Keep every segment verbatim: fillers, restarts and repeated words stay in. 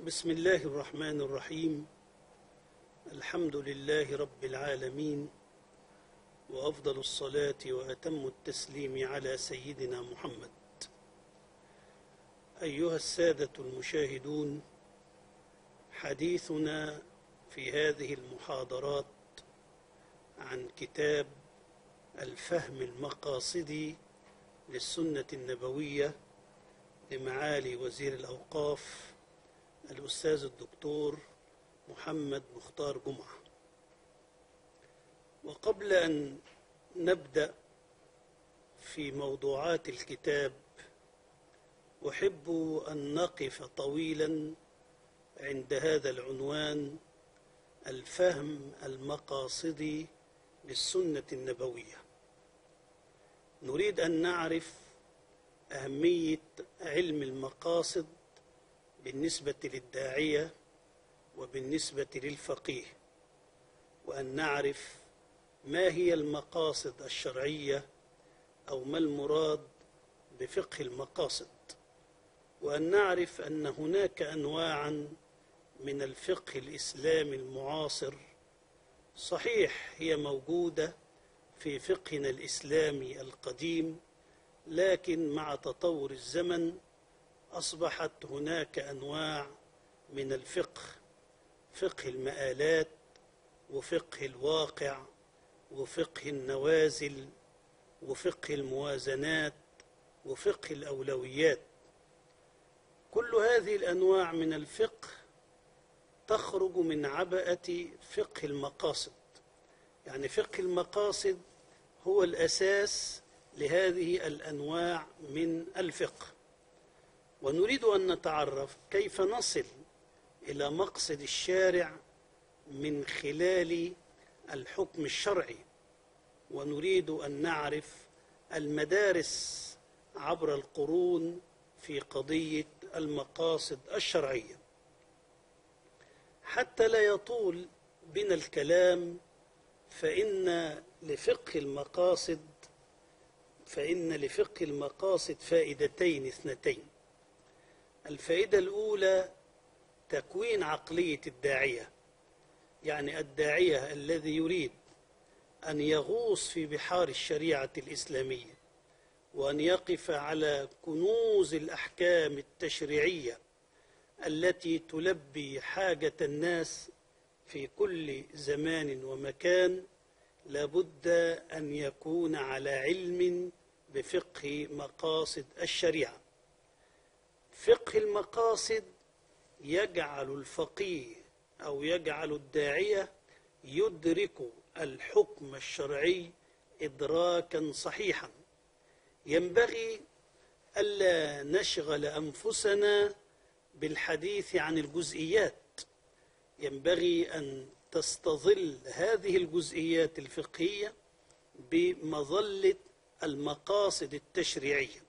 بسم الله الرحمن الرحيم. الحمد لله رب العالمين، وأفضل الصلاة وأتم التسليم على سيدنا محمد. أيها السادة المشاهدون، حديثنا في هذه المحاضرات عن كتاب الفهم المقاصدي للسنة النبوية لمعالي وزير الأوقاف الأستاذ الدكتور محمد مختار جمعة. وقبل أن نبدأ في موضوعات الكتاب، أحب أن نقف طويلا عند هذا العنوان: الفهم المقاصدي للسنة النبوية. نريد أن نعرف أهمية علم المقاصد بالنسبة للداعية وبالنسبة للفقيه، وأن نعرف ما هي المقاصد الشرعية أو ما المراد بفقه المقاصد، وأن نعرف أن هناك أنواعا من الفقه الإسلامي المعاصر. صحيح هي موجودة في فقهنا الإسلامي القديم، لكن مع تطور الزمن أصبحت هناك أنواع من الفقه: فقه المآلات، وفقه الواقع، وفقه النوازل، وفقه الموازنات، وفقه الأولويات. كل هذه الأنواع من الفقه تخرج من عبءة فقه المقاصد. يعني فقه المقاصد هو الأساس لهذه الأنواع من الفقه. ونريد أن نتعرف كيف نصل إلى مقصد الشارع من خلال الحكم الشرعي، ونريد أن نعرف المدارس عبر القرون في قضية المقاصد الشرعية. حتى لا يطول بنا الكلام، فإن لفقه المقاصد فإن لفقه المقاصد فائدتين اثنتين. الفائدة الأولى تكوين عقلية الداعية، يعني الداعية الذي يريد أن يغوص في بحار الشريعة الإسلامية وأن يقف على كنوز الأحكام التشريعية التي تلبي حاجة الناس في كل زمان ومكان، لابد أن يكون على علم بفقه مقاصد الشريعة. فقه المقاصد يجعل الفقيه أو يجعل الداعية يدرك الحكم الشرعي إدراكا صحيحا. ينبغي ألا نشغل أنفسنا بالحديث عن الجزئيات، ينبغي أن تستظل هذه الجزئيات الفقهية بمظلة المقاصد التشريعية.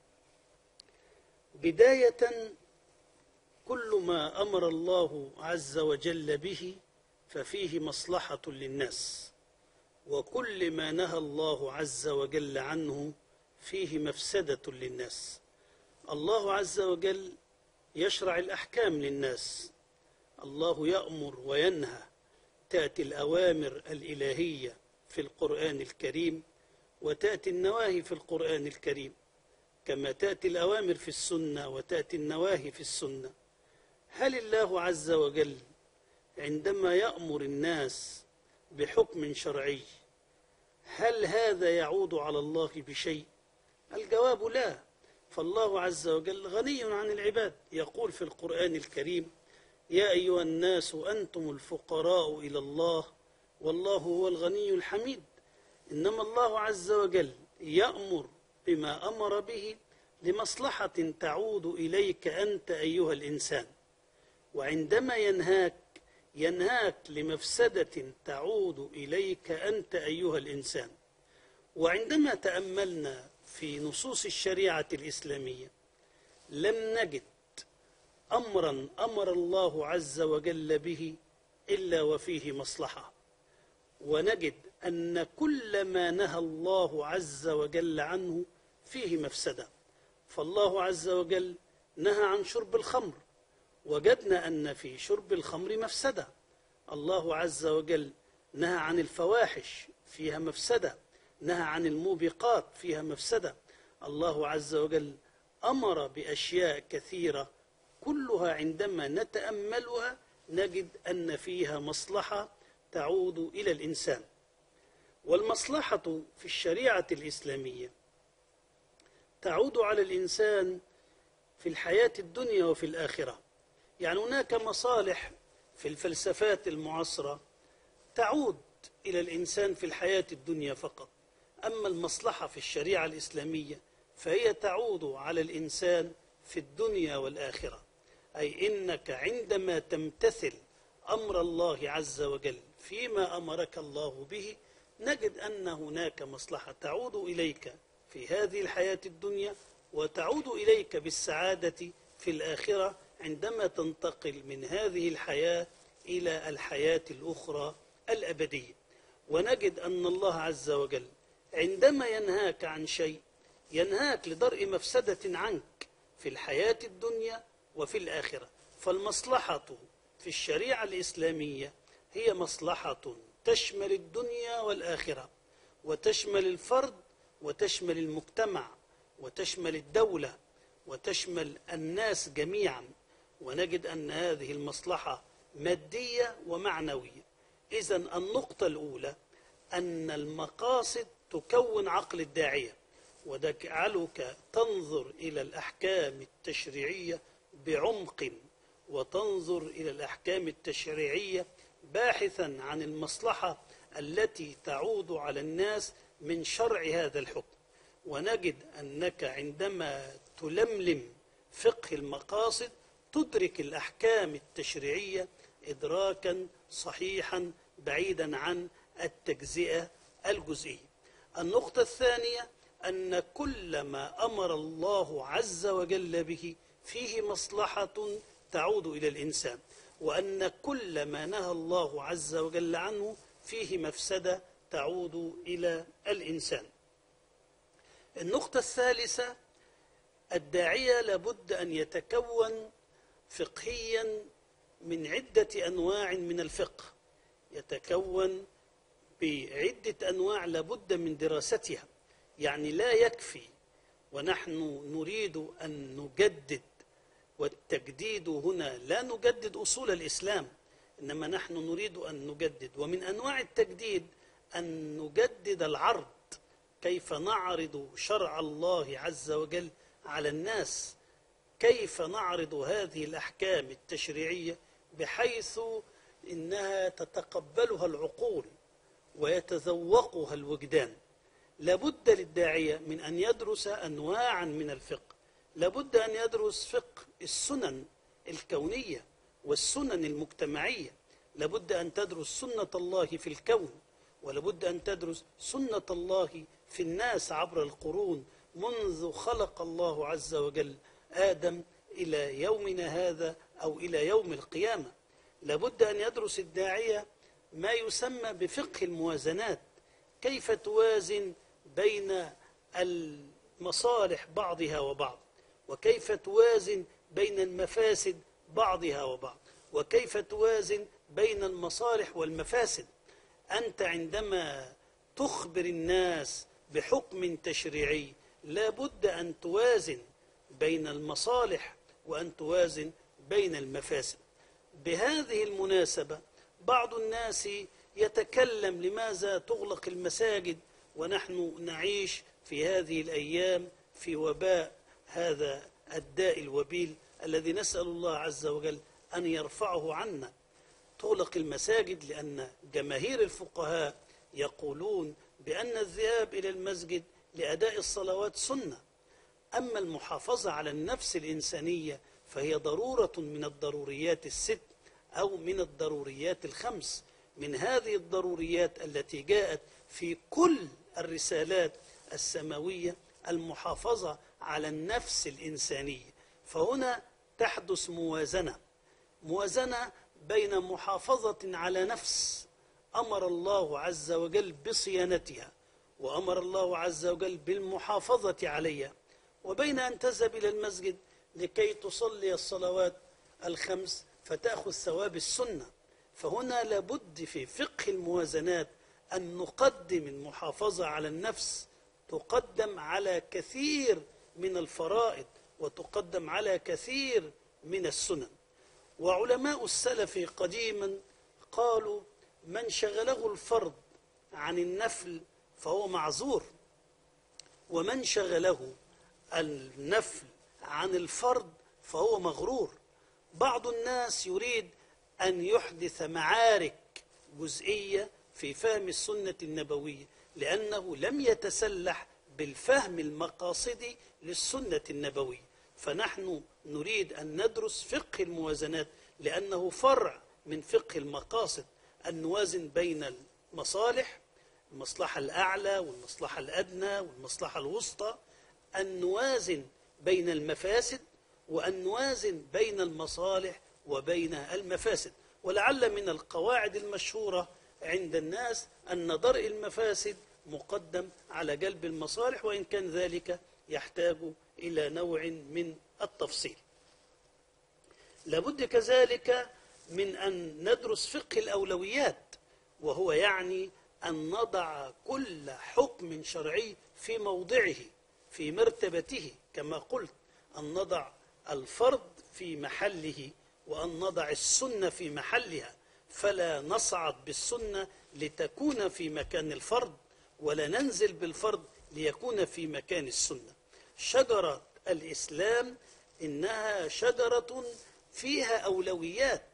بداية، كل ما أمر الله عز وجل به ففيه مصلحة للناس، وكل ما نهى الله عز وجل عنه فيه مفسدة للناس. الله عز وجل يشرع الأحكام للناس، الله يأمر وينهى، تأتي الأوامر الإلهية في القرآن الكريم، وتأتي النواهي في القرآن الكريم، كما تأتي الأوامر في السنة وتأتي النواهي في السنة. هل الله عز وجل عندما يأمر الناس بحكم شرعي هل هذا يعود على الله بشيء؟ الجواب لا. فالله عز وجل غني عن العباد، يقول في القرآن الكريم: يا أيها الناس أنتم الفقراء إلى الله والله هو الغني الحميد. إنما الله عز وجل يأمر بما أمر به لمصلحة تعود إليك أنت أيها الإنسان، وعندما ينهاك ينهاك لمفسدة تعود إليك أنت أيها الإنسان. وعندما تأملنا في نصوص الشريعة الإسلامية لم نجد أمرا أمر الله عز وجل به إلا وفيه مصلحة، ونجد أن كل ما نهى الله عز وجل عنه فيه مفسدة. فالله عز وجل نهى عن شرب الخمر، وجدنا أن في شرب الخمر مفسدة. الله عز وجل نهى عن الفواحش فيها مفسدة، نهى عن الموبقات فيها مفسدة. الله عز وجل أمر بأشياء كثيرة كلها عندما نتأملها نجد أن فيها مصلحة تعود إلى الإنسان. والمصلحة في الشريعة الإسلامية تعود على الإنسان في الحياة الدنيا وفي الآخرة. يعني هناك مصالح في الفلسفات المعاصرة تعود إلى الإنسان في الحياة الدنيا فقط، أما المصلحة في الشريعة الإسلامية فهي تعود على الإنسان في الدنيا والآخرة. أي إنك عندما تمتثل أمر الله عز وجل فيما أمرك الله به نجد أن هناك مصلحة تعود إليك في هذه الحياة الدنيا وتعود إليك بالسعادة في الآخرة عندما تنتقل من هذه الحياة إلى الحياة الأخرى الأبدية. ونجد أن الله عز وجل عندما ينهاك عن شيء ينهاك لدرء مفسدة عنك في الحياة الدنيا وفي الآخرة. فالمصلحة في الشريعة الإسلامية هي مصلحة تشمل الدنيا والآخرة، وتشمل الفرد وتشمل المجتمع وتشمل الدولة وتشمل الناس جميعا. ونجد أن هذه المصلحة مادية ومعنوية. إذن النقطة الأولى أن المقاصد تكون عقل الداعية وتجعلك تنظر إلى الأحكام التشريعية بعمق، وتنظر إلى الأحكام التشريعية باحثا عن المصلحة التي تعود على الناس من شرع هذا الحكم. ونجد أنك عندما تلملم فقه المقاصد تدرك الأحكام التشريعية إدراكا صحيحا بعيدا عن التجزئة الجزئية. النقطة الثانية أن كل ما أمر الله عز وجل به فيه مصلحة تعود إلى الإنسان، وأن كل ما نهى الله عز وجل عنه فيه مفسدة تعود إلى الإنسان. النقطة الثالثة الداعية لابد أن يتكون فقهيا من عدة أنواع من الفقه، يتكون بعدة أنواع لابد من دراستها. يعني لا يكفي ونحن نريد أن نجدد، والتجديد هنا لا نجدد أصول الإسلام، إنما نحن نريد أن نجدد. ومن أنواع التجديد أن نجدد العرض، كيف نعرض شرع الله عز وجل على الناس، كيف نعرض هذه الأحكام التشريعية بحيث إنها تتقبلها العقول ويتذوقها الوجدان. لابد للداعية من أن يدرس أنواعا من الفقه. لابد أن يدرس فقه السنن الكونية والسنن المجتمعية. لابد أن تدرس سنة الله في الكون، ولابد أن تدرس سنة الله في الناس عبر القرون منذ خلق الله عز وجل آدم إلى يومنا هذا أو إلى يوم القيامة. لابد أن يدرس الداعية ما يسمى بفقه الموازنات، كيف توازن بين المصالح بعضها وبعض، وكيف توازن بين المفاسد بعضها وبعض، وكيف توازن بين المصالح والمفاسد. أنت عندما تخبر الناس بحكم تشريعي لابد أن توازن بين المصالح وأن توازن بين المفاسد. بهذه المناسبة بعض الناس يتكلم لماذا تغلق المساجد ونحن نعيش في هذه الأيام في وباء هذا الداء الوبيل الذي نسأل الله عز وجل أن يرفعه عنا. تغلق المساجد لأن جماهير الفقهاء يقولون بأن الذهاب إلى المسجد لأداء الصلوات سنة، أما المحافظة على النفس الإنسانية فهي ضرورة من الضروريات الست أو من الضروريات الخمس، من هذه الضروريات التي جاءت في كل الرسالات السماوية المحافظة على النفس الإنسانية. فهنا تحدث موازنة موازنة بين محافظة على نفس أمر الله عز وجل بصيانتها وأمر الله عز وجل بالمحافظة عليها، وبين أن تذهب إلى المسجد لكي تصلي الصلوات الخمس فتأخذ ثواب السنة. فهنا لابد في فقه الموازنات أن نقدم المحافظة على النفس، تقدم على كثير من الفرائض وتقدم على كثير من السنن. وعلماء السلف قديما قالوا من شغله الفرض عن النفل فهو معذور، ومن شغله النفل عن الفرض فهو مغرور. بعض الناس يريد أن يحدث معارك جزئية في فهم السنة النبوية لأنه لم يتسلح بالفهم المقاصدي للسنة النبوية. فنحن نريد أن ندرس فقه الموازنات لأنه فرع من فقه المقاصد، أن نوازن بين المصالح، المصلحة الأعلى والمصلحة الأدنى والمصلحة الوسطى، أن نوازن بين المفاسد وأن نوازن بين المصالح وبين المفاسد. ولعل من القواعد المشهورة عند الناس أن درء المفاسد مقدم على جلب المصالح، وإن كان ذلك يحتاج إلى نوع من التفصيل. لابد كذلك من أن ندرس فقه الأولويات، وهو يعني أن نضع كل حكم شرعي في موضعه في مرتبته، كما قلت أن نضع الفرض في محله وأن نضع السنة في محلها، فلا نصعد بالسنة لتكون في مكان الفرض ولا ننزل بالفرض ليكون في مكان السنة. شجرة الإسلام إنها شجرة فيها أولويات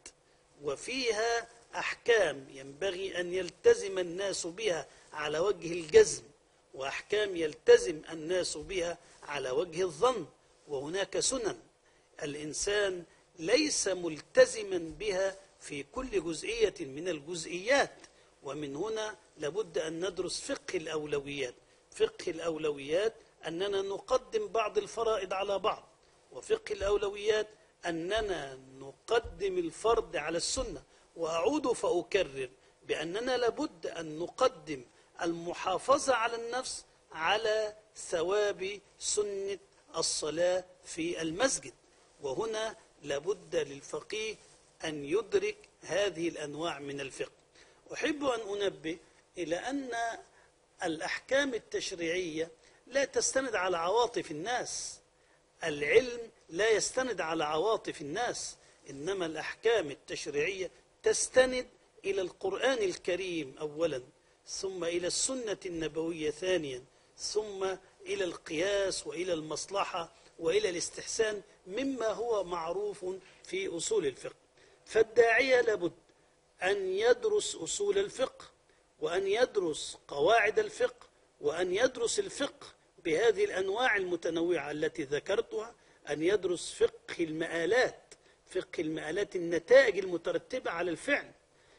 وفيها أحكام ينبغي أن يلتزم الناس بها على وجه الجزم، وأحكام يلتزم الناس بها على وجه الظن، وهناك سنن الإنسان ليس ملتزما بها في كل جزئية من الجزئيات. ومن هنا لابد أن ندرس فقه الأولويات. فقه الأولويات أننا نقدم بعض الفرائض على بعض، وفقه الأولويات أننا نقدم الفرض على السنة. وأعود فأكرر بأننا لابد أن نقدم المحافظة على النفس على ثواب سنة الصلاة في المسجد. وهنا لابد للفقيه أن يدرك هذه الأنواع من الفقه. أحب أن أنبه إلى أن الأحكام التشريعية لا تستند على عواطف الناس، العلم لا يستند على عواطف الناس، إنما الأحكام التشريعية تستند إلى القرآن الكريم أولا، ثم إلى السنة النبوية ثانيا، ثم إلى القياس وإلى المصلحة وإلى الاستحسان مما هو معروف في أصول الفقه. فالداعية لابد أن يدرس أصول الفقه، وأن يدرس قواعد الفقه، وأن يدرس الفقه بهذه الأنواع المتنوعة التي ذكرتها، أن يدرس فقه المآلات، فقه المآلات النتائج المترتبة على الفعل.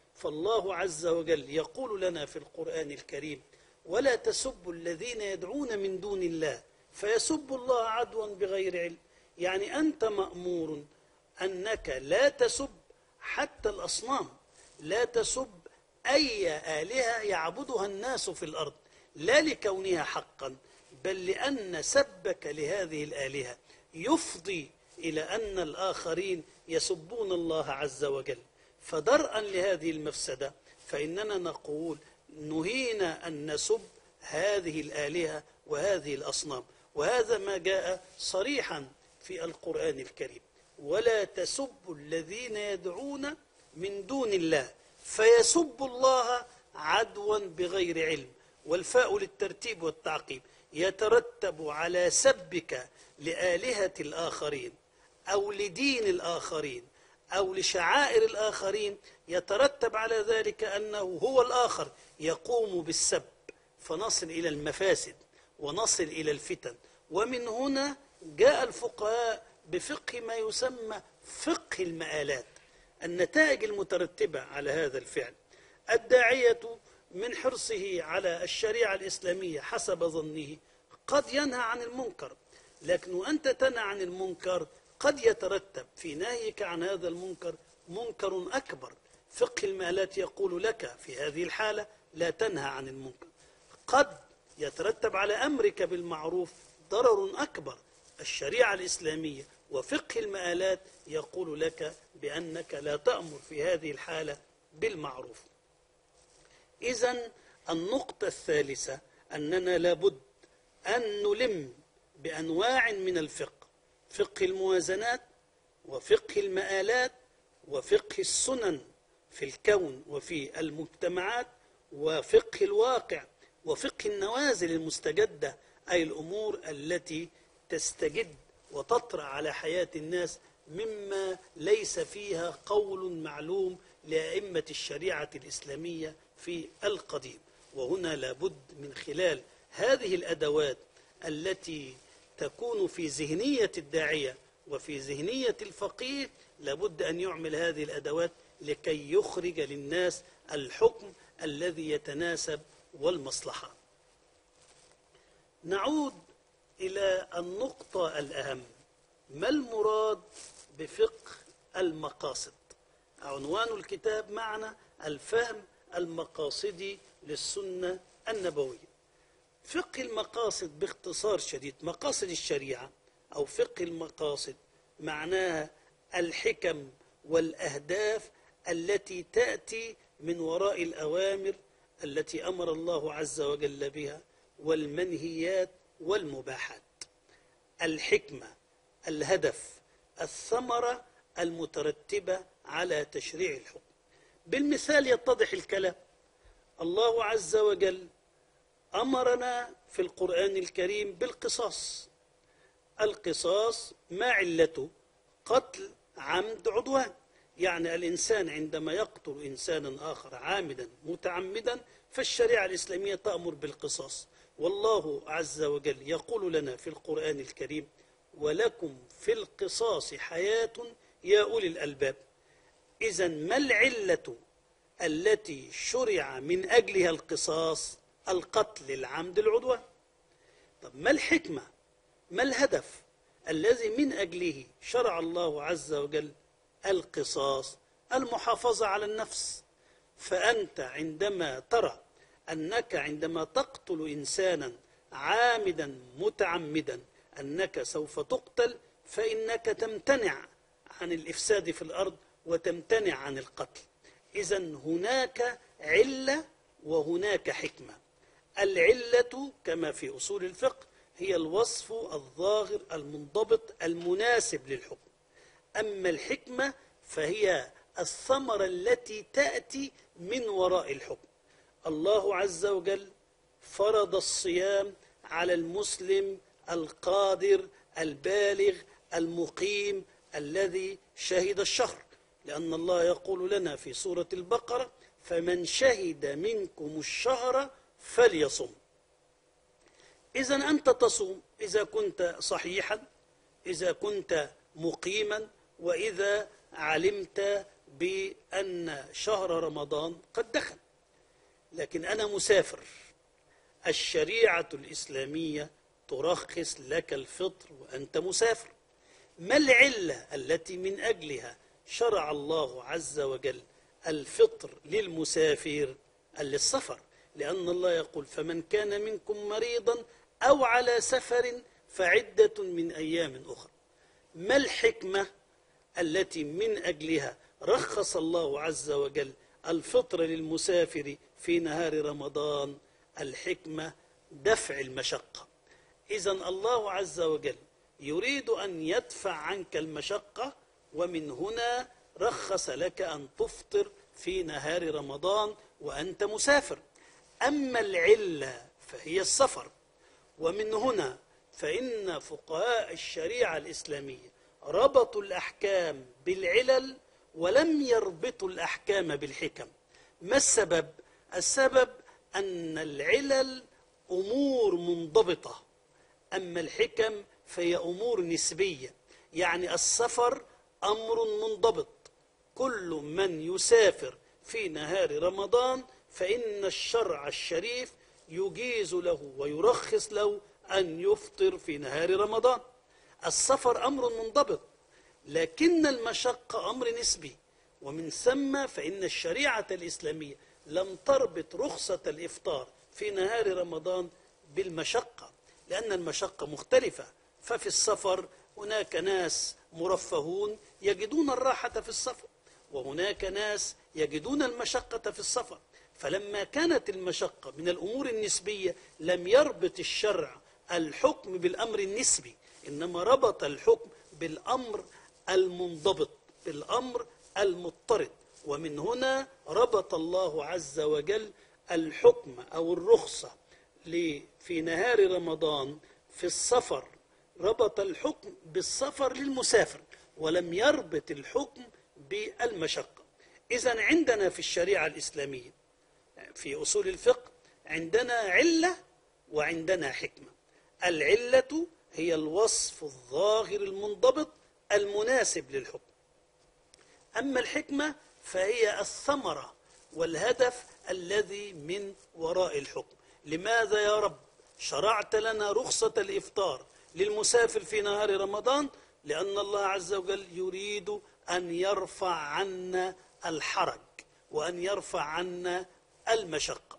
فالله عز وجل يقول لنا في القرآن الكريم: ولا تسبوا الذين يدعون من دون الله فيسبوا الله عدوا بغير علم. يعني أنت مأمور أنك لا تسب حتى الأصنام، لا تسب أي آلهة يعبدها الناس في الأرض، لا لكونها حقا، بل لأن سبك لهذه الآلهة يفضي إلى أن الآخرين يسبون الله عز وجل. فدرءا لهذه المفسدة فإننا نقول نهينا أن نسب هذه الآلهة وهذه الأصنام، وهذا ما جاء صريحا في القرآن الكريم: ولا تسبوا الذين يدعون من دون الله فيسبوا الله عدوا بغير علم. والفاء للترتيب والتعقيب، يترتب على سبك لآلهة الآخرين أو لدين الآخرين أو لشعائر الآخرين، يترتب على ذلك أنه هو الآخر يقوم بالسب، فنصل إلى المفاسد ونصل إلى الفتن. ومن هنا جاء الفقهاء بفقه ما يسمى فقه المآلات، النتائج المترتبة على هذا الفعل. الداعية من حرصه على الشريعة الإسلامية حسب ظنه قد ينهى عن المنكر، لكن وأنت تنهى عن المنكر قد يترتب في نهيك عن هذا المنكر منكر أكبر. فقه المآلات يقول لك في هذه الحالة لا تنهى عن المنكر. قد يترتب على أمرك بالمعروف ضرر أكبر. الشريعة الإسلامية وفقه المآلات يقول لك بأنك لا تأمر في هذه الحالة بالمعروف. إذن النقطة الثالثة أننا لابد أن نلم بأنواع من الفقه: فقه الموازنات، وفقه المآلات، وفقه السنن في الكون وفي المجتمعات، وفقه الواقع، وفقه النوازل المستجدة، أي الأمور التي تستجد وتطرأ على حياة الناس مما ليس فيها قول معلوم لأئمة الشريعة الإسلامية في القديم. وهنا لابد من خلال هذه الأدوات التي تكون في ذهنية الداعية وفي ذهنية الفقيه، لابد أن يعمل هذه الأدوات لكي يخرج للناس الحكم الذي يتناسب والمصلحة. نعود إلى النقطة الأهم: ما المراد بفقه المقاصد؟ عنوان الكتاب معنا: الفهم المقاصدي للسنة النبوية. فقه المقاصد باختصار شديد، مقاصد الشريعة أو فقه المقاصد معناها الحكم والأهداف التي تأتي من وراء الأوامر التي أمر الله عز وجل بها والمنهيات والمباحات. الحكمة، الهدف، الثمرة المترتبة على تشريع الحكم. بالمثال يتضح الكلام: الله عز وجل أمرنا في القرآن الكريم بالقصاص. القصاص ما علته؟ قتل عمد عدوان، يعني الإنسان عندما يقتل إنسانا آخر عامدا متعمدا فالشريعة الإسلامية تأمر بالقصاص. والله عز وجل يقول لنا في القرآن الكريم: ولكم في القصاص حياة يا أولي الألباب. إذن ما العلة التي شرع من أجلها القصاص؟ القتل العمد العدوان. طب ما الحكمة؟ ما الهدف الذي من أجله شرع الله عز وجل القصاص؟ المحافظة على النفس. فأنت عندما ترى أنك عندما تقتل إنسانا عامدا متعمدا أنك سوف تقتل، فإنك تمتنع عن الإفساد في الأرض وتمتنع عن القتل. إذن هناك علة وهناك حكمة. العلة كما في أصول الفقه هي الوصف الظاهر المنضبط المناسب للحكم. أما الحكمة فهي الثمرة التي تأتي من وراء الحكم. الله عز وجل فرض الصيام على المسلم القادر البالغ المقيم الذي شهد الشهر، لأن الله يقول لنا في سورة البقرة: فمن شهد منكم الشهر فليصم. إذن أنت تصوم إذا كنت صحيحا، إذا كنت مقيما، وإذا علمت بأن شهر رمضان قد دخل. لكن أنا مسافر، الشريعة الإسلامية ترخص لك الفطر وأنت مسافر. ما العلة التي من أجلها شرع الله عز وجل الفطر للمسافر؟ للسفر، لأن الله يقول: فمن كان منكم مريضا أو على سفر فعدة من أيام أخرى. ما الحكمة التي من أجلها رخص الله عز وجل الفطر للمسافر في نهار رمضان؟ الحكمة دفع المشقة. إذن الله عز وجل يريد أن يدفع عنك المشقة، ومن هنا رخص لك أن تفطر في نهار رمضان وأنت مسافر. أما العلة فهي السفر، ومن هنا فإن فقهاء الشريعة الإسلامية ربطوا الأحكام بالعلل ولم يربطوا الأحكام بالحكم. ما السبب؟ السبب أن العلل أمور منضبطة، أما الحكم فهي أمور نسبية. يعني السفر أمر منضبط، كل من يسافر في نهار رمضان فإن الشرع الشريف يجيز له ويرخص له أن يفطر في نهار رمضان. السفر أمر منضبط، لكن المشقة أمر نسبي، ومن ثم فإن الشريعة الإسلامية لم تربط رخصة الإفطار في نهار رمضان بالمشقة، لأن المشقة مختلفة. ففي السفر هناك ناس مرفهون يجدون الراحة في السفر، وهناك ناس يجدون المشقة في السفر. فلما كانت المشقة من الأمور النسبية لم يربط الشرع الحكم بالأمر النسبي، إنما ربط الحكم بالأمر المنضبط، بالأمر المضطرد. ومن هنا ربط الله عز وجل الحكم أو الرخصة في نهار رمضان في السفر، ربط الحكم بالسفر للمسافر ولم يربط الحكم بالمشقة. إذن عندنا في الشريعة الإسلامية في أصول الفقه عندنا علة وعندنا حكمة. العلة هي الوصف الظاهر المنضبط المناسب للحكم، أما الحكمة فهي الثمرة والهدف الذي من وراء الحكم. لماذا يا رب شرعت لنا رخصة الإفطار للمسافر في نهار رمضان؟ لأن الله عز وجل يريد أن يرفع عنا الحرج وأن يرفع عنا المشقة.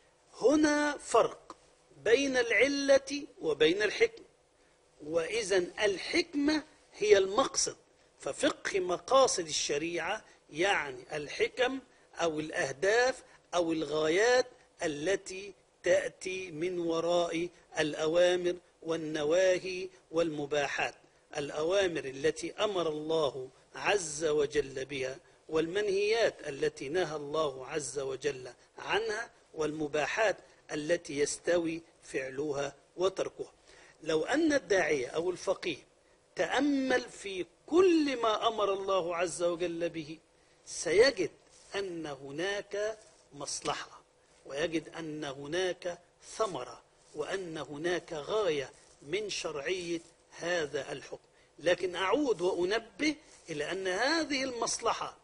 هنا فرق بين العلة وبين الحكمة، وإذن الحكمة هي المقصد. ففقه مقاصد الشريعة يعني الحكم أو الأهداف أو الغايات التي تأتي من وراء الأوامر والنواهي والمباحات، الأوامر التي أمر الله عز وجل بها والمنهيات التي نهى الله عز وجل عنها والمباحات التي يستوي فعلها وتركها. لو أن الداعية أو الفقيه تأمل في كل ما أمر الله عز وجل به سيجد أن هناك مصلحة، ويجد أن هناك ثمرة، وأن هناك غاية من شرعية هذا الحكم. لكن أعود وأنبه إلى أن هذه المصلحة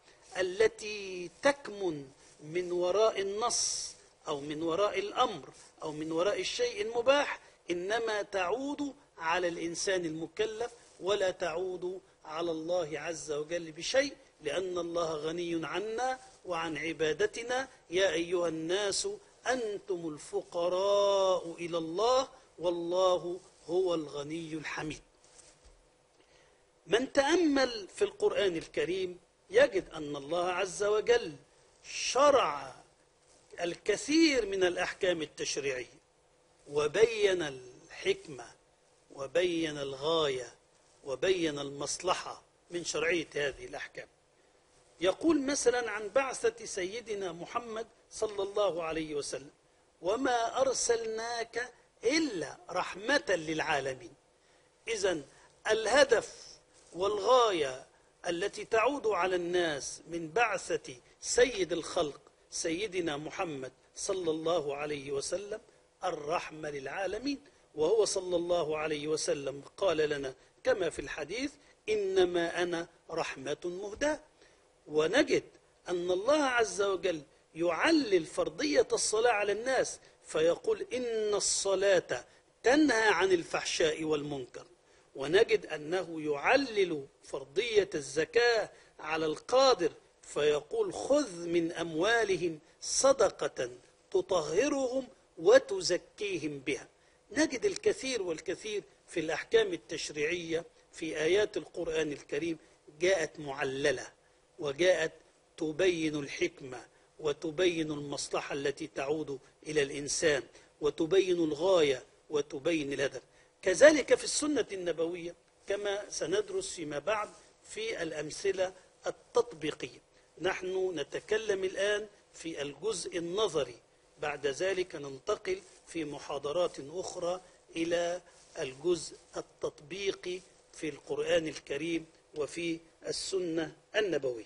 التي تكمن من وراء النص أو من وراء الأمر أو من وراء الشيء المباح إنما تعود على الإنسان المكلف ولا تعود على الله عز وجل بشيء، لأن الله غني عنا وعن عبادتنا. يا أيها الناس أنتم الفقراء إلى الله والله هو الغني الحميد. من تأمل في القرآن الكريم يجد أن الله عز وجل شرع الكثير من الأحكام التشريعية وبين الحكمة وبين الغاية وبين المصلحة من شرعية هذه الأحكام. يقول مثلا عن بعثة سيدنا محمد صلى الله عليه وسلم: وما أرسلناك إلا رحمة للعالمين. إذن الهدف والغاية التي تعود على الناس من بعثة سيد الخلق سيدنا محمد صلى الله عليه وسلم الرحمة للعالمين. وهو صلى الله عليه وسلم قال لنا كما في الحديث: إنما أنا رحمة مهداة. ونجد أن الله عز وجل يعلل فرضية الصلاة على الناس فيقول: إن الصلاة تنهى عن الفحشاء والمنكر. ونجد أنه يعلل فرضية الزكاة على القادر فيقول: خذ من أموالهم صدقة تطهرهم وتزكيهم بها. نجد الكثير والكثير في الأحكام التشريعية في آيات القرآن الكريم جاءت معللة وجاءت تبين الحكمة وتبين المصلحة التي تعود إلى الإنسان وتبين الغاية وتبين الهدف. كذلك في السنة النبوية كما سندرس فيما بعد في الأمثلة التطبيقية. نحن نتكلم الآن في الجزء النظري، بعد ذلك ننتقل في محاضرات أخرى إلى الجزء التطبيقي في القرآن الكريم وفي السنة النبوية.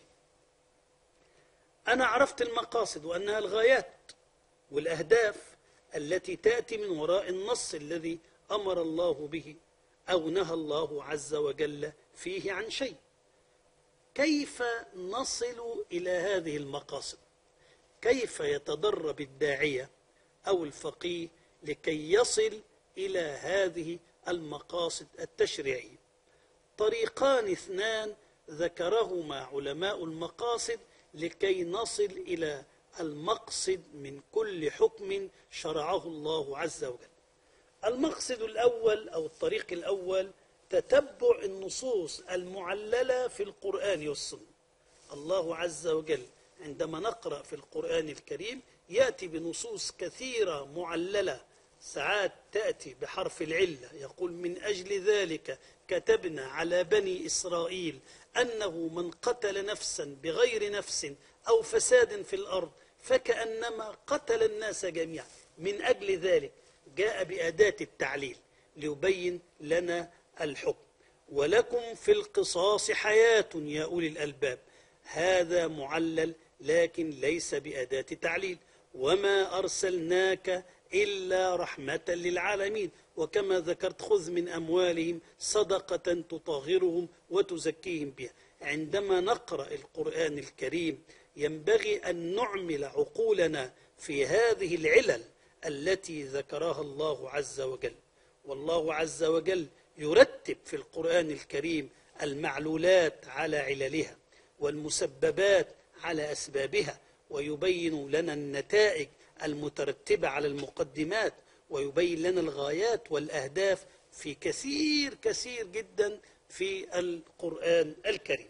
أنا عرفت المقاصد وأنها الغايات والأهداف التي تأتي من وراء النص الذي أمر الله به أو نهى الله عز وجل فيه عن شيء. كيف نصل إلى هذه المقاصد؟ كيف يتدرب الداعية أو الفقيه لكي يصل إلى هذه المقاصد التشريعية؟ طريقان اثنان ذكرهما علماء المقاصد لكي نصل إلى المقصد من كل حكم شرعه الله عز وجل. المقصد الأول أو الطريق الأول تتبع النصوص المعللة في القرآن والسنة. الله عز وجل عندما نقرأ في القرآن الكريم يأتي بنصوص كثيرة معللة، ساعات تأتي بحرف العلة، يقول من أجل ذلك كتبنا على بني إسرائيل أنه من قتل نفسا بغير نفس أو فساد في الأرض فكأنما قتل الناس جميعا. من أجل ذلك جاء بأداة التعليل ليبين لنا الحكم. ولكم في القصاص حياة يا أولي الألباب، هذا معلل لكن ليس بأداة تعليل. وما أرسلناك إلا رحمة للعالمين، وكما ذكرت خذ من أموالهم صدقة تطهرهم وتزكيهم بها. عندما نقرأ القرآن الكريم ينبغي أن نعمل عقولنا في هذه العلل التي ذكرها الله عز وجل. والله عز وجل يرتب في القرآن الكريم المعلولات على عللها والمسببات على أسبابها، ويبين لنا النتائج المترتبة على المقدمات، ويبين لنا الغايات والأهداف في كثير كثير جدا في القرآن الكريم.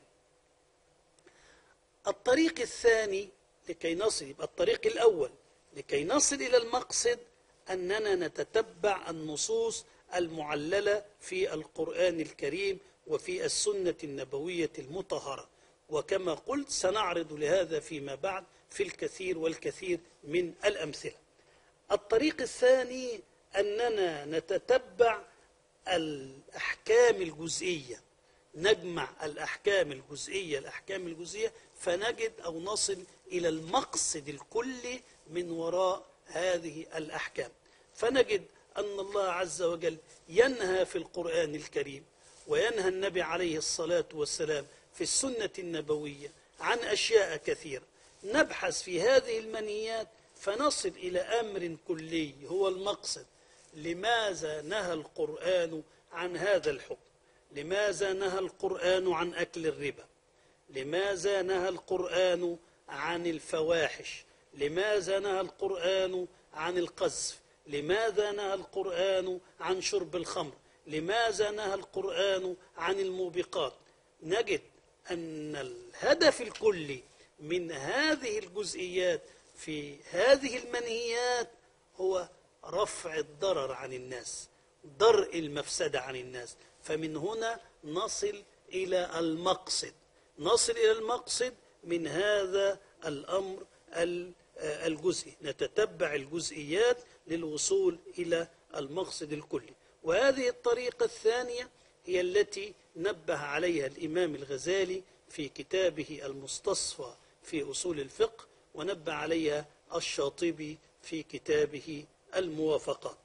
الطريق الثاني لكي نصل، يبقى الطريق الأول لكي نصل إلى المقصد أننا نتتبع النصوص المعللة في القرآن الكريم وفي السنة النبوية المطهرة، وكما قلت سنعرض لهذا فيما بعد في الكثير والكثير من الأمثلة. الطريق الثاني أننا نتتبع الأحكام الجزئية، نجمع الأحكام الجزئية الأحكام الجزئية فنجد أو نصل إلى المقصد الكلي من وراء هذه الأحكام. فنجد أن الله عز وجل ينهى في القرآن الكريم وينهى النبي عليه الصلاة والسلام في السنة النبوية عن أشياء كثيرة. نبحث في هذه المنهيات فنصل إلى أمر كلي هو المقصد. لماذا نهى القرآن عن هذا الحكم؟ لماذا نهى القرآن عن أكل الربا؟ لماذا نهى القرآن عن الفواحش؟ لماذا نهى القرآن عن القذف؟ لماذا نهى القرآن عن شرب الخمر؟ لماذا نهى القرآن عن الموبقات؟ نجد أن الهدف الكلي من هذه الجزئيات في هذه المنهيات هو رفع الضرر عن الناس، درء المفسدة عن الناس. فمن هنا نصل إلى المقصد، نصل إلى المقصد من هذا الأمر الجزئي، نتتبع الجزئيات للوصول إلى المقصد الكلي. وهذه الطريقة الثانية هي التي نبه عليها الإمام الغزالي في كتابه المستصفى في أصول الفقه، ونبه عليها الشاطبي في كتابه الموافقات.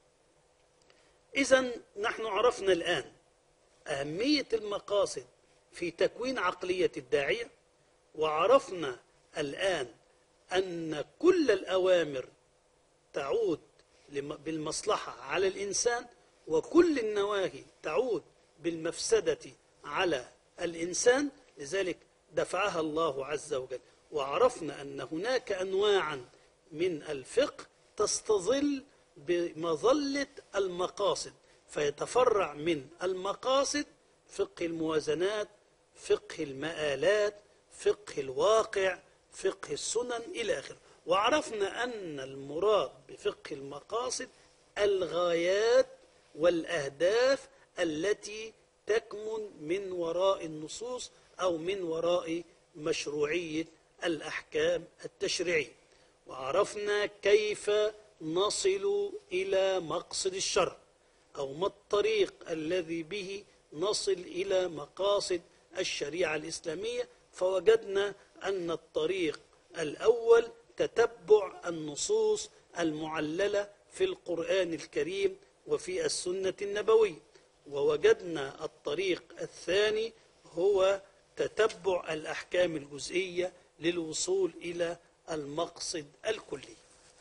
إذن نحن عرفنا الآن أهمية المقاصد في تكوين عقلية الداعية، وعرفنا الآن أن كل الأوامر تعود بالمصلحة على الإنسان، وكل النواهي تعود بالمفسدة على الإنسان، لذلك دفعها الله عز وجل. وعرفنا أن هناك أنواعا من الفقه تستظل بمظلة المقاصد، فيتفرع من المقاصد فقه الموازنات، فقه المآلات، فقه الواقع، فقه السنن إلى آخره. وعرفنا أن المراد بفقه المقاصد الغايات والأهداف التي تكمن من وراء النصوص أو من وراء مشروعية الأحكام التشريعية. وعرفنا كيف نصل إلى مقصد الشرع، أو ما الطريق الذي به نصل إلى مقاصد الشريعة الإسلامية. فوجدنا أن الطريق الأول تتبع النصوص المعللة في القرآن الكريم وفي السنة النبوية. ووجدنا الطريق الثاني هو تتبع الأحكام الجزئية للوصول إلى المقصد الكلي.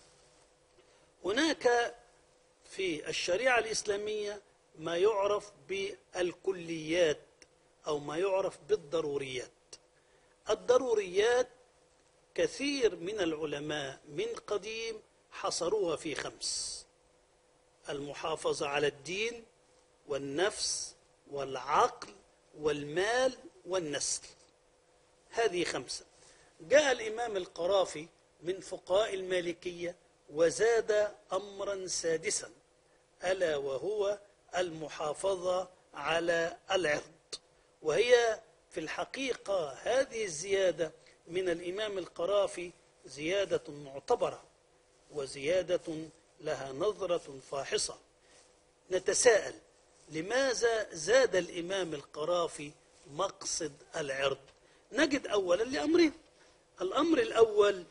هناك في الشريعة الإسلامية ما يعرف بالكليات أو ما يعرف بالضروريات. الضروريات كثير من العلماء من قديم حصروها في خمس: المحافظة على الدين والنفس والعقل والمال والنسل. هذه خمسة. جاء الإمام القرافي من فقهاء المالكية وزاد أمرا سادسا، ألا وهو المحافظة على العرض. وهي في الحقيقة هذه الزيادة من الإمام القرافي زيادة معتبرة وزيادة لها نظرة فاحصة. نتساءل لماذا زاد الإمام القرافي مقصد العرض؟ نجد أولا لأمرين. الأمر الأول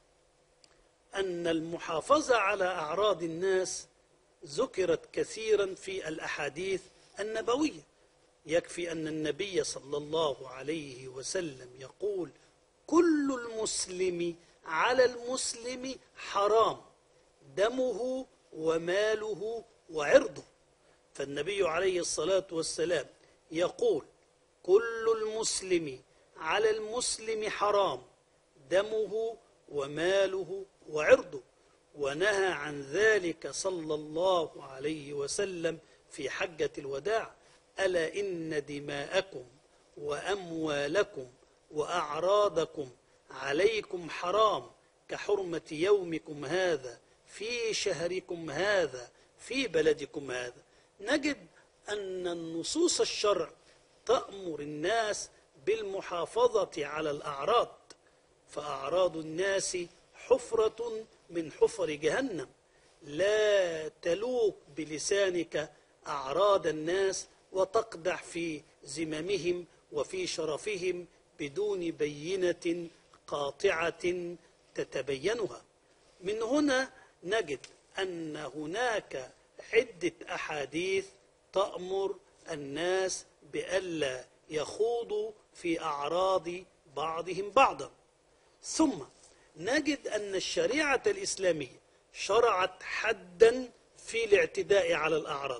أن المحافظة على أعراض الناس ذكرت كثيرا في الأحاديث النبوية. يكفي أن النبي صلى الله عليه وسلم يقول: كل المسلم على المسلم حرام دمه وماله وعرضه. فالنبي عليه الصلاة والسلام يقول: كل المسلم على المسلم حرام دمه وماله وعرضه، ونهى عن ذلك صلى الله عليه وسلم في حجة الوداع: ألا إن دماءكم وأموالكم وأعراضكم عليكم حرام كحرمة يومكم هذا في شهركم هذا في بلدكم هذا. نجد أن النصوص الشرع تأمر الناس بالمحافظة على الأعراض، فأعراض الناس حفرة من حفر جهنم. لا تلوك بلسانك أعراض الناس وتقدح في زمامهم وفي شرفهم بدون بينة قاطعة تتبينها. من هنا نجد أن هناك عدة أحاديث تأمر الناس بألا يخوضوا في أعراض بعضهم بعضا. ثم نجد أن الشريعة الإسلامية شرعت حدا في الاعتداء على الأعراض.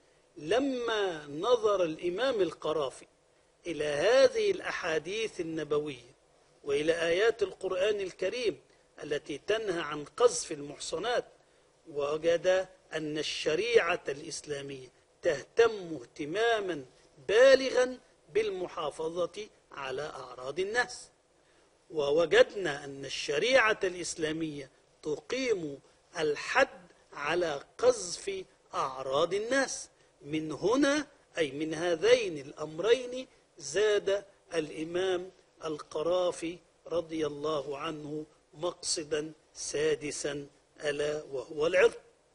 لما نظر الإمام القرافي إلى هذه الأحاديث النبوية وإلى آيات القرآن الكريم التي تنهى عن قذف المحصنات، ووجد أن الشريعة الإسلامية تهتم اهتماما بالغا بالمحافظة على أعراض الناس، ووجدنا أن الشريعة الإسلامية تقيم الحد على قذف أعراض الناس. من هنا أي من هذين الأمرين زاد الإمام القرافي رضي الله عنه مقصدا سادسا، ألا وهو العرض.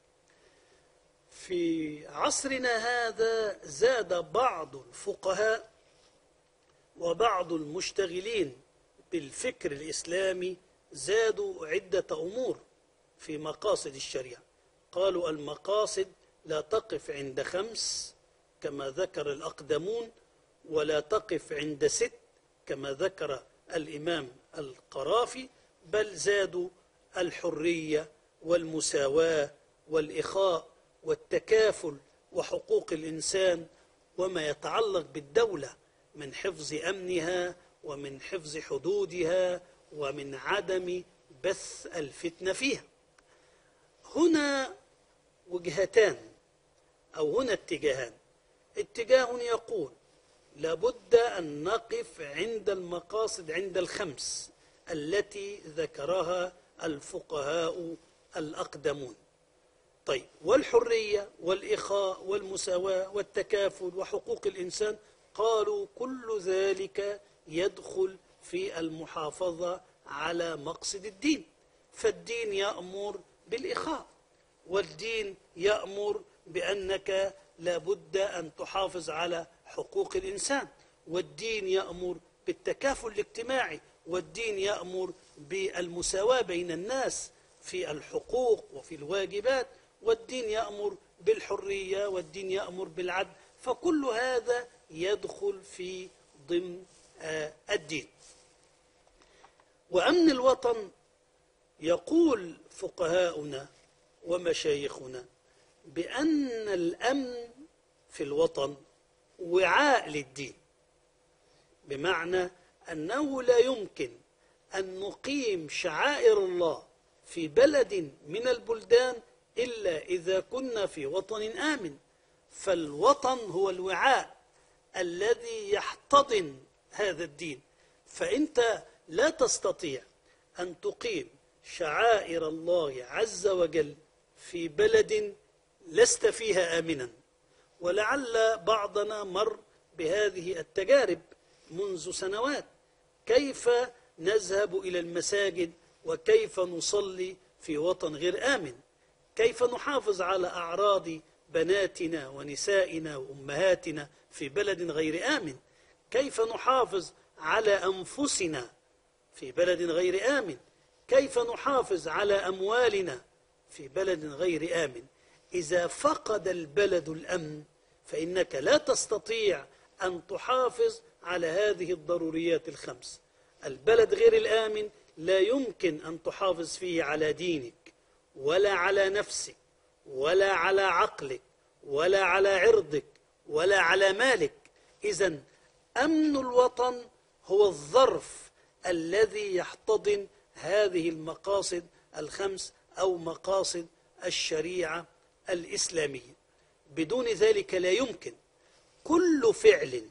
في عصرنا هذا زاد بعض الفقهاء وبعض المشتغلين بالفكر الإسلامي زادوا عدة أمور في مقاصد الشريعة. قالوا: المقاصد لا تقف عند خمس كما ذكر الأقدمون، ولا تقف عند ست كما ذكر الإمام القرافي، بل زادوا الحرية والمساواة والإخاء والتكافل وحقوق الإنسان وما يتعلق بالدولة من حفظ أمنها ومن حفظ حدودها ومن عدم بث الفتنة فيها. هنا وجهتان أو هنا اتجاهان. اتجاه يقول لابد أن نقف عند المقاصد، عند الخمس التي ذكرها الفقهاء الأقدمون. طيب، والحرية والإخاء والمساواة والتكافل وحقوق الإنسان، قالوا كل ذلك يدخل في المحافظة على مقصد الدين. فالدين يأمر بالإخاء، والدين يأمر بأنك لابد أن تحافظ على حقوق الإنسان، والدين يأمر بالتكافل الاجتماعي، والدين يأمر بالمساواة بين الناس في الحقوق وفي الواجبات، والدين يأمر بالحرية، والدين يأمر بالعدل. فكل هذا يدخل في ضمن الدين. وأمن الوطن، يقول فقهاؤنا ومشايخنا بأن الأمن في الوطن وعاء للدين، بمعنى أنه لا يمكن أن نقيم شعائر الله في بلد من البلدان إلا إذا كنا في وطن آمن. فالوطن هو الوعاء الذي يحتضن هذا الدين. فأنت لا تستطيع أن تقيم شعائر الله عز وجل في بلد لست فيها آمنا. ولعل بعضنا مر بهذه التجارب منذ سنوات، كيف نذهب إلى المساجد وكيف نصلي في وطن غير آمن، كيف نحافظ على أعراض بناتنا ونسائنا وأمهاتنا في بلد غير آمن، كيف نحافظ على أنفسنا في بلد غير آمن، كيف نحافظ على أموالنا في بلد غير آمن. إذا فقد البلد الأمن فإنك لا تستطيع أن تحافظ على هذه الضروريات الخمس. البلد غير الآمن لا يمكن أن تحافظ فيه على دينك ولا على نفسك ولا على عقلك ولا على عرضك ولا على مالك. إذن أمن الوطن هو الظرف الذي يحتضن هذه المقاصد الخمس أو مقاصد الشريعة الإسلامية. بدون ذلك لا يمكن. كل فعل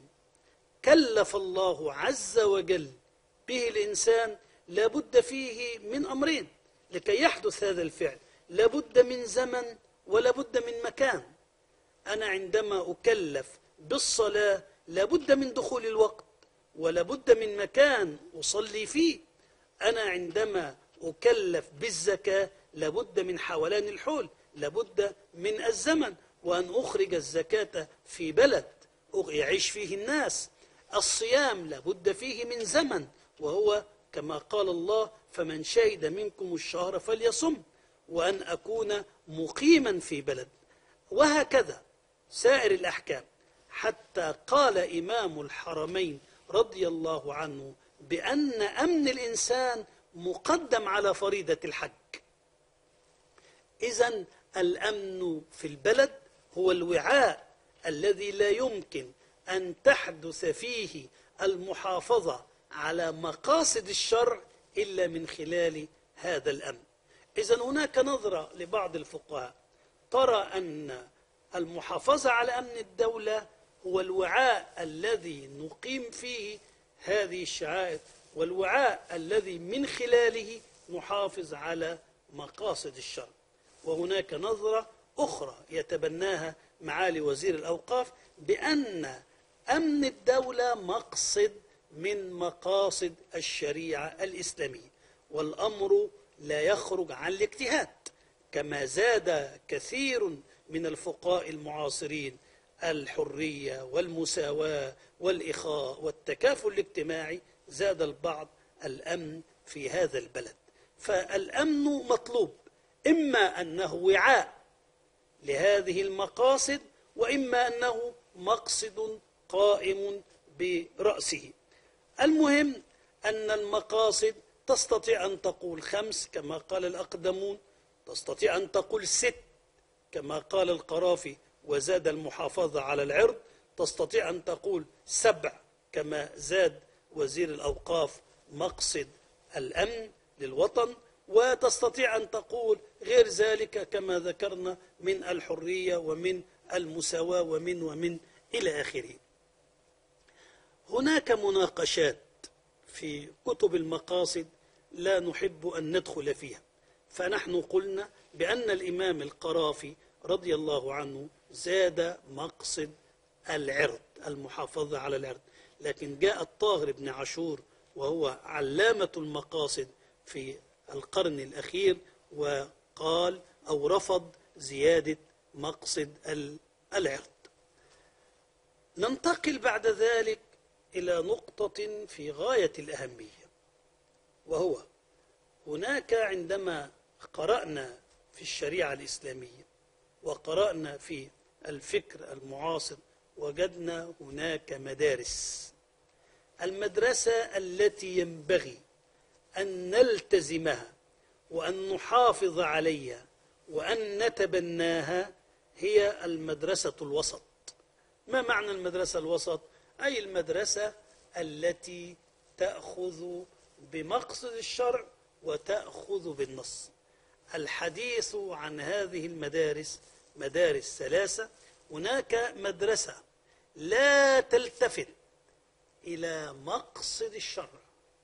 كلف الله عز وجل به الإنسان لابد فيه من أمرين لكي يحدث هذا الفعل، لابد من زمن ولابد من مكان. أنا عندما أكلف بالصلاة لابد من دخول الوقت ولابد من مكان أصلي فيه. أنا عندما أكلف بالزكاة لابد من حولان الحول، لابد من الزمن، وأن أخرج الزكاة في بلد يعيش فيه الناس. الصيام لابد فيه من زمن، وهو كما قال الله: فمن شهد منكم الشهر فليصم، وأن أكون مقيما في بلد. وهكذا سائر الأحكام، حتى قال إمام الحرمين رضي الله عنه بأن أمن الإنسان مقدم على فريضة الحج. إذن الأمن في البلد هو الوعاء الذي لا يمكن أن تحدث فيه المحافظة على مقاصد الشرع إلا من خلال هذا الأمن. إذن هناك نظرة لبعض الفقهاء ترى أن المحافظة على أمن الدولة هو الوعاء الذي نقيم فيه هذه الشعائر، والوعاء الذي من خلاله نحافظ على مقاصد الشرع. وهناك نظرة أخرى يتبناها معالي وزير الأوقاف بأن أمن الدولة مقصد من مقاصد الشريعة الإسلامية، والأمر لا يخرج عن الاجتهاد، كما زاد كثير من الفقهاء المعاصرين الحرية والمساواة والإخاء والتكافل الاجتماعي، زاد البعض الأمن في هذا البلد. فالأمن مطلوب، إما أنه وعاء لهذه المقاصد، وإما أنه مقصد قائم برأسه. المهم أن المقاصد تستطيع أن تقول خمس كما قال الأقدمون، تستطيع أن تقول ست كما قال القرافي وزاد المحافظة على العرض، تستطيع أن تقول سبع كما زاد وزير الأوقاف مقصد الأمن للوطن، وتستطيع أن تقول غير ذلك كما ذكرنا من الحرية ومن المساواة ومن ومن إلى آخره. هناك مناقشات في كتب المقاصد لا نحب أن ندخل فيها، فنحن قلنا بأن الإمام القرافي رضي الله عنه زاد مقصد العرض، المحافظة على العرض، لكن جاء الطاهر بن عاشور وهو علامة المقاصد في القرن الأخير وقال أو رفض زيادة مقصد العرض. ننتقل بعد ذلك إلى نقطة في غاية الأهمية، وهو هناك عندما قرأنا في الشريعة الإسلامية وقرأنا في الفكر المعاصر وجدنا هناك مدارس. المدرسة التي ينبغي أن نلتزمها وأن نحافظ عليها وأن نتبناها هي المدرسة الوسط. ما معنى المدرسة الوسط؟ أي المدرسة التي تأخذ بمقصد الشرع وتأخذ بالنص. الحديث عن هذه المدارس مدارس ثلاثة. هناك مدرسة لا تلتفت إلى مقصد الشرع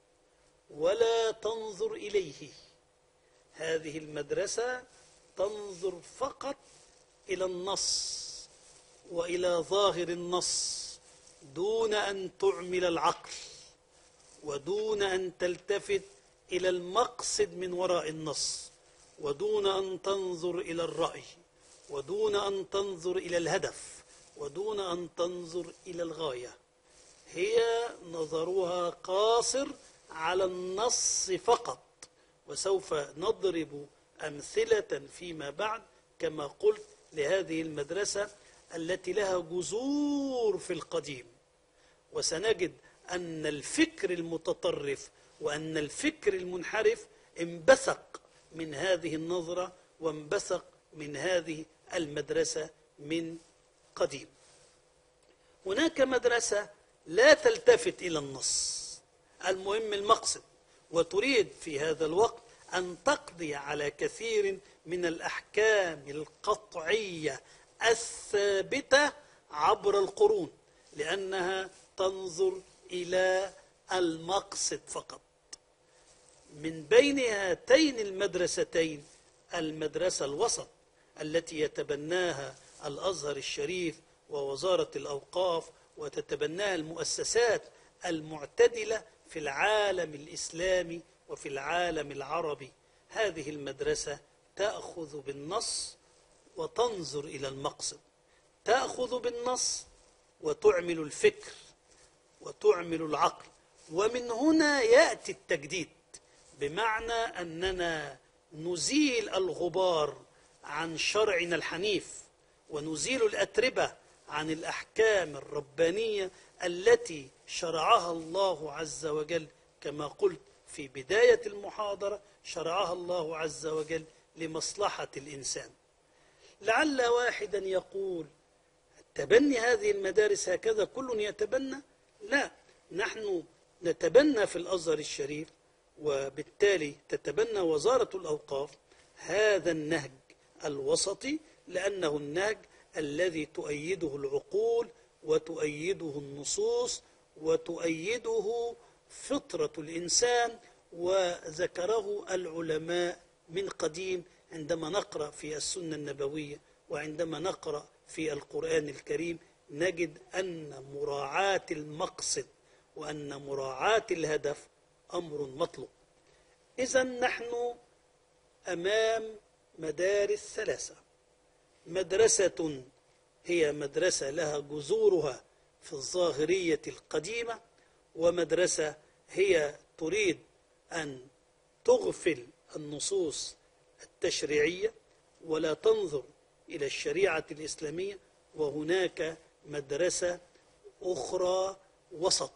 ولا تنظر إليه. هذه المدرسة تنظر فقط إلى النص وإلى ظاهر النص دون أن تعمل العقل ودون أن تلتفت إلى المقصد من وراء النص ودون أن تنظر إلى الرأي ودون أن تنظر إلى الهدف ودون أن تنظر إلى الغاية. هي نظرها قاصر على النص فقط، وسوف نضرب أمثلة فيما بعد كما قلت لهذه المدرسة التي لها جذور في القديم. وسنجد أن الفكر المتطرف وأن الفكر المنحرف انبثق من هذه النظرة وانبثق من هذه المدرسة من قديم. هناك مدرسة لا تلتفت إلى النص، المهم المقصد، وتريد في هذا الوقت أن تقضي على كثير من الأحكام القطعية الثابتة عبر القرون، لأنها تنظر إلى المقصد فقط. من بين هاتين المدرستين المدرسة الوسط التي يتبناها الأزهر الشريف ووزارة الأوقاف وتتبناها المؤسسات المعتدلة في العالم الإسلامي وفي العالم العربي. هذه المدرسة تأخذ بالنص وتنظر إلى المقصد، تأخذ بالنص وتعمل الفكر وتعمل العقل. ومن هنا يأتي التجديد، بمعنى أننا نزيل الغبار عن شرعنا الحنيف ونزيل الأتربة عن الأحكام الربانية التي شرعها الله عز وجل. كما قلت في بداية المحاضرة، شرعها الله عز وجل لمصلحة الإنسان. لعل واحدا يقول تبني هذه المدارس هكذا كل يتبنى؟ لا، نحن نتبنى في الأزهر الشريف وبالتالي تتبنى وزارة الأوقاف هذا النهج الوسطي، لأنه النهج الذي تؤيده العقول وتؤيده النصوص وتؤيده فطرة الإنسان. وذكره العلماء من قديم عندما نقرأ في السنة النبوية وعندما نقرأ في القرآن الكريم نجد أن مراعاة المقصد وأن مراعاة الهدف أمر مطلوب. إذن نحن أمام مدارس ثلاثة: مدرسة هي مدرسة لها جذورها في الظاهرية القديمة، ومدرسة هي تريد أن تغفل النصوص التشريعية ولا تنظر إلى الشريعة الإسلامية، وهناك مدرسة أخرى وسط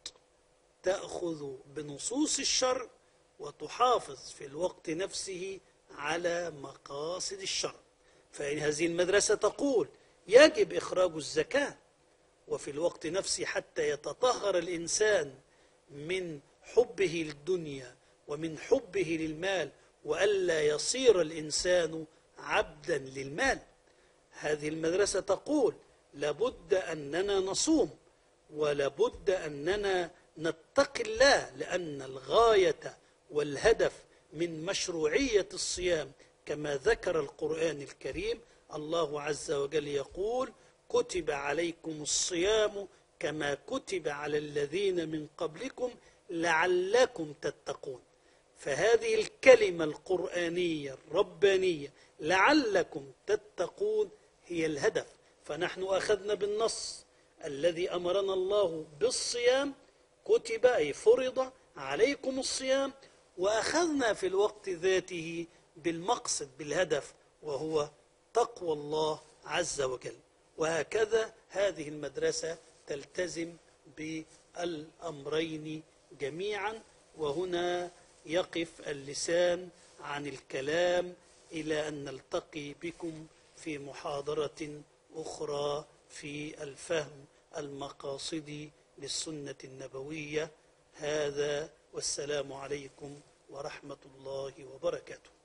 تأخذ بنصوص الشرع وتحافظ في الوقت نفسه على مقاصد الشرع. فإن هذه المدرسة تقول يجب إخراج الزكاة، وفي الوقت نفسه حتى يتطهر الإنسان من حبه للدنيا ومن حبه للمال وألا يصير الإنسان عبدا للمال. هذه المدرسة تقول لابد أننا نصوم ولابد أننا نتقي الله، لأن الغاية والهدف من مشروعية الصيام كما ذكر القرآن الكريم، الله عز وجل يقول كتب عليكم الصيام كما كتب على الذين من قبلكم لعلكم تتقون. فهذه الكلمة القرآنية الربانية لعلكم تتقون هي الهدف. فنحن أخذنا بالنص الذي أمرنا الله بالصيام، كتب أي فرض عليكم الصيام، وأخذنا في الوقت ذاته بالمقصد بالهدف وهو تقوى الله عز وجل. وهكذا هذه المدرسة تلتزم بالأمرين جميعا. وهنا يقف اللسان عن الكلام إلى أن نلتقي بكم في محاضرة أخرى في الفهم المقاصدي للسنة النبوية. هذا والسلام عليكم ورحمة الله وبركاته.